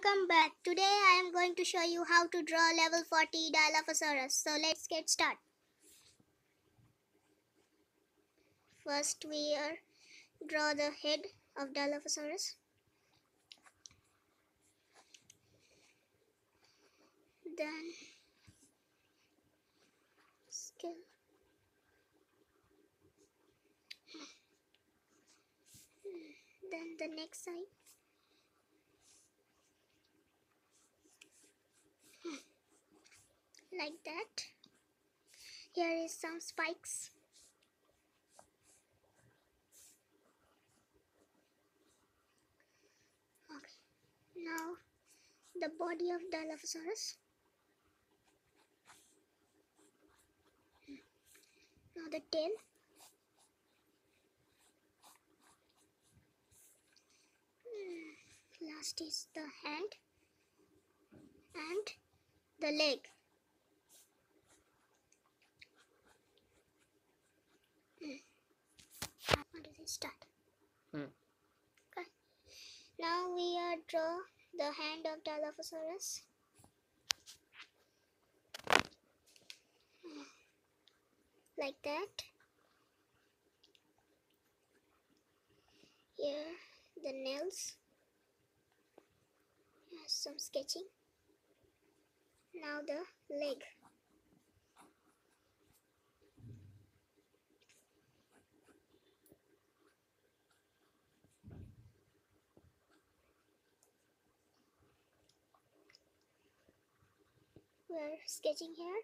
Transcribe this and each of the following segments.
Welcome back. Today I am going to show you how to draw level 40 dilophosaurus. So let's get started. First we draw the head of dilophosaurus. Then skull. Then the neck side. Like that. Here is some spikes. Okay. Now the body of dilophosaurus. Now the tail. Last is the hand and the leg. How does it start? Okay. Now we draw the hand of dilophosaurus. Like that. Here the nails. Here's some sketching. Now the leg. We're sketching here.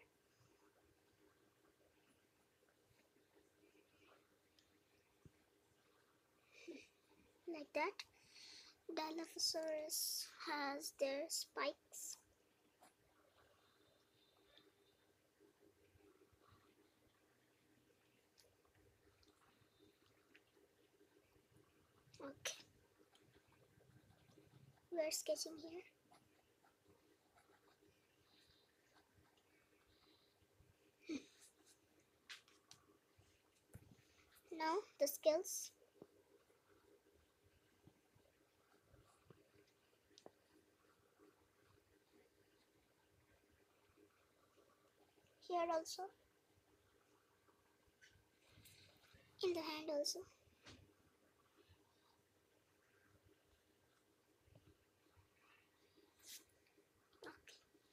Like that. Dilophosaurus has their spikes. Okay. We're sketching here. Now the scales. Here also. In the hand also. Okay.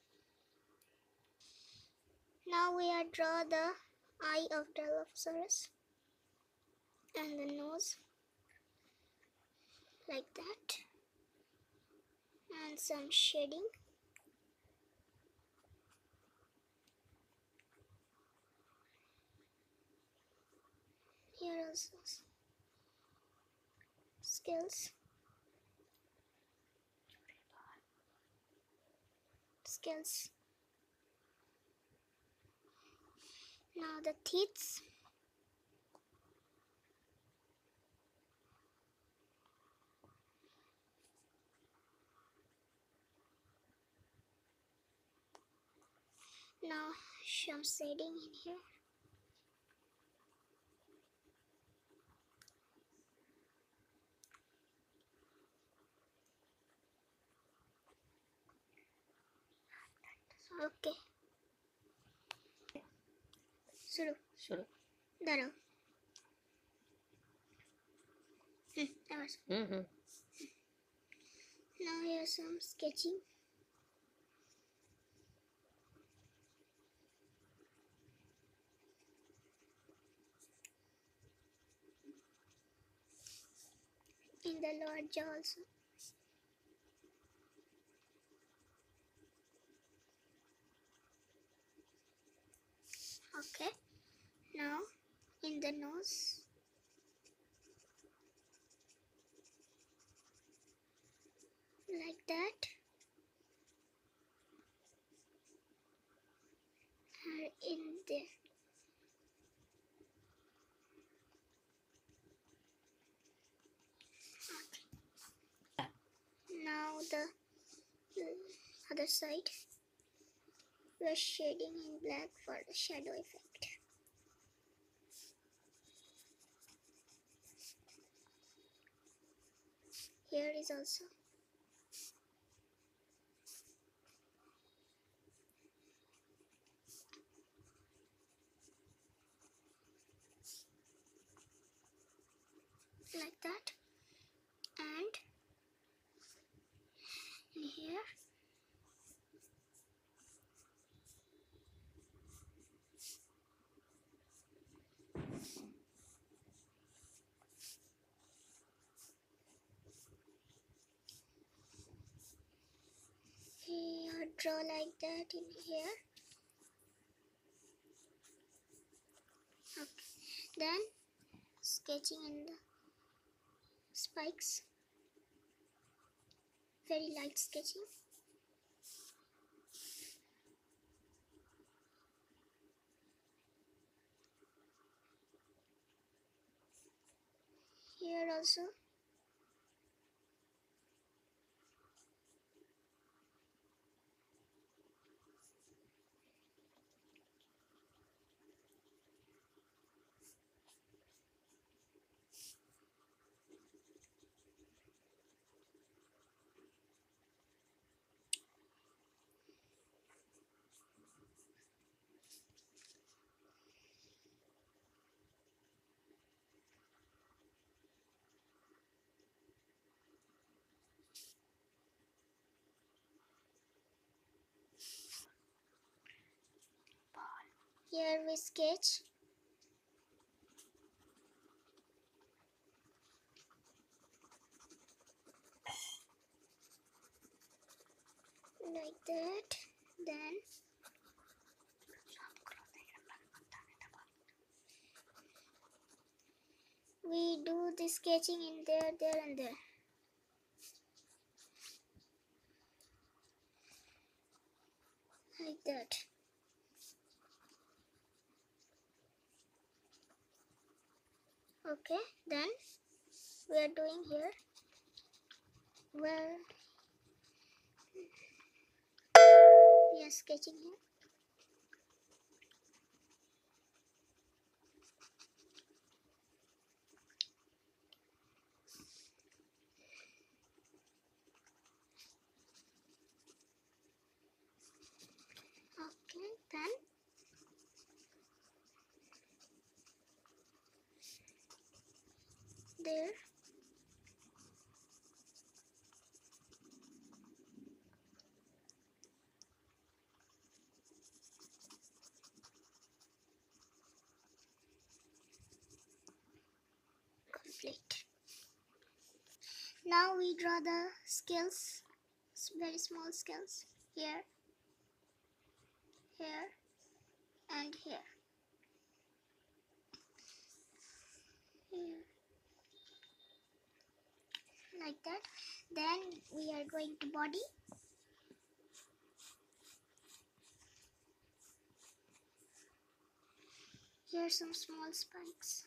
Now we draw the eye of dilophosaurus and the nose like that, and some shading. Here also scales. Now the teeth. Now some shading in here. Okay. Suru. Daro. Now here's some sketching. In the lower jaw also. Okay. Now in the nose. Like that. Or in there. Okay. Now the other side. We're shading in black for the shadow effect. Here is also. like that, and in here. Here, draw like that in here. Okay. Then sketching in the spikes. Very light sketching. Here also. Here we sketch like that. Then we do the sketching in there, there and there. Like that. Okay, then we are doing here. Well, we are sketching here. Okay, then there. Complete. Now we draw the scales, very small scales, here, here, and here. Here. Like that. Then we are going to body. Here are some small spikes.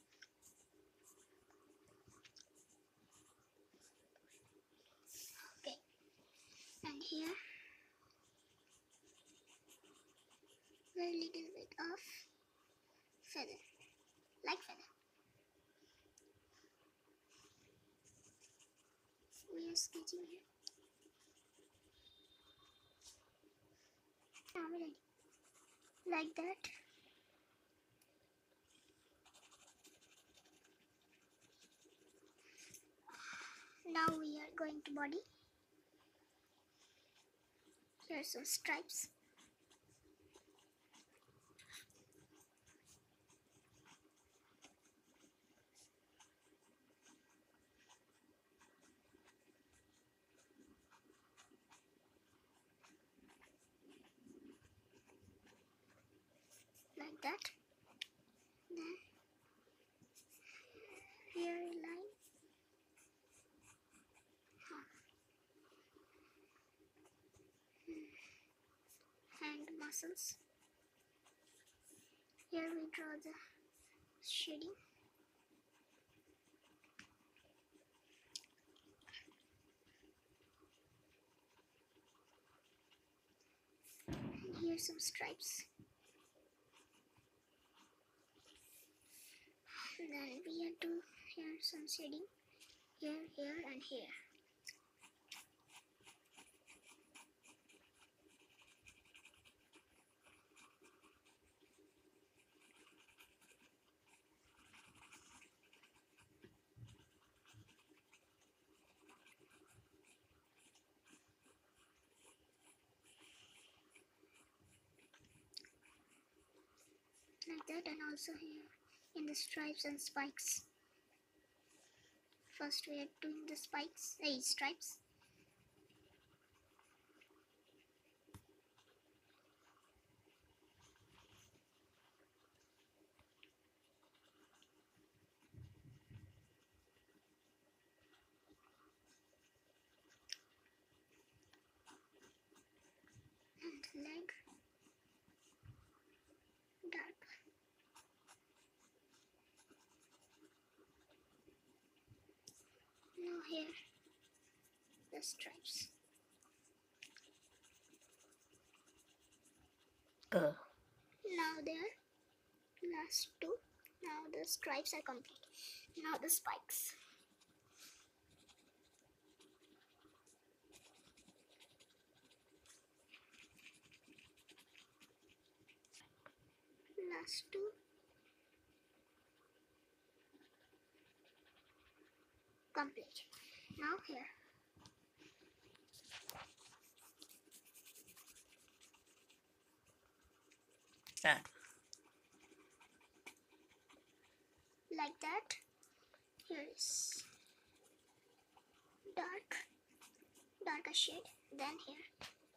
Okay. And here, very little bit of feather, like feather. We are sketching here. Now we're ready. Like that. Now we are going to body. Here are some stripes. Like that. Then here a line. And muscles. Here we draw the shading. And here some stripes. And then we have to here some shading. Here, here, and here. like that, and also here in the stripes and spikes. First we are doing the spikes, stripes. And leg, dark. Now here, the stripes. Now there, last two. Now the stripes are complete. Now the spikes. Last two. Complete. Now here. Like that. Here is darker shade. Then here.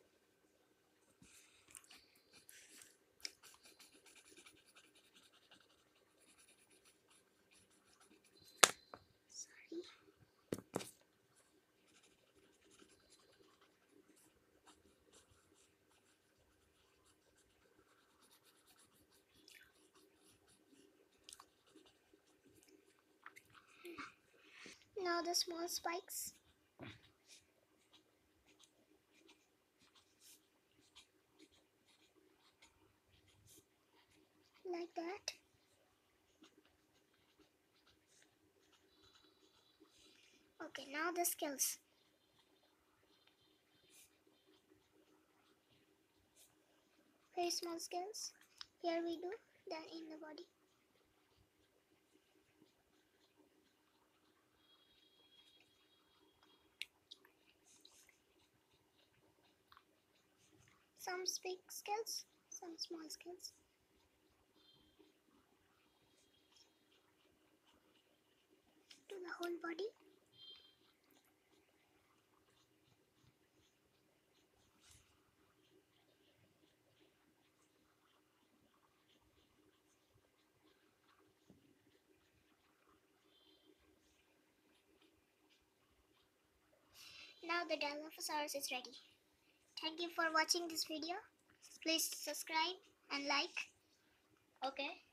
Sorry. Now the small spikes. Like that. Okay, now the scales. Very small scales. Here we do, then in the body. Some big scales, some small scales. To the whole body. Now the dilophosaurus is ready. Thank you for watching this video. Please subscribe and like. Okay.